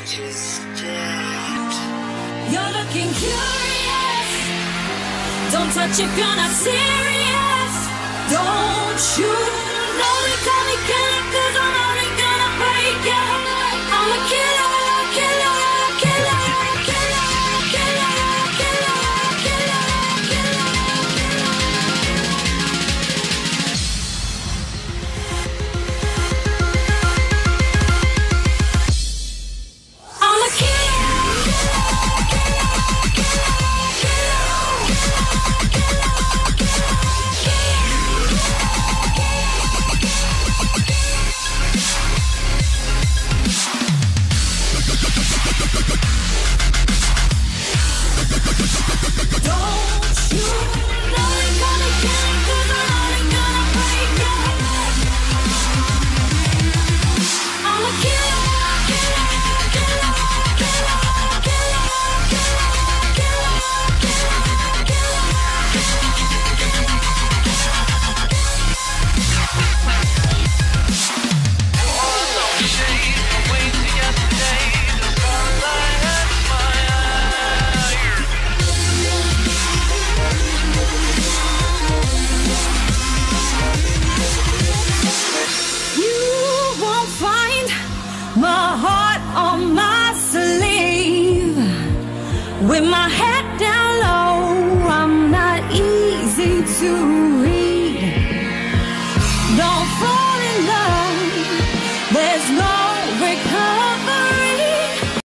just stepped. You're looking curious. Don't touch if you're not serious. Don't you know we call me killer, 'cause I'm only gonna break you. I'm a killer, killer, killer, killer, killer, killer, killer, killer, I'm a killer, my heart on my sleeve. With my head down low, I'm not easy to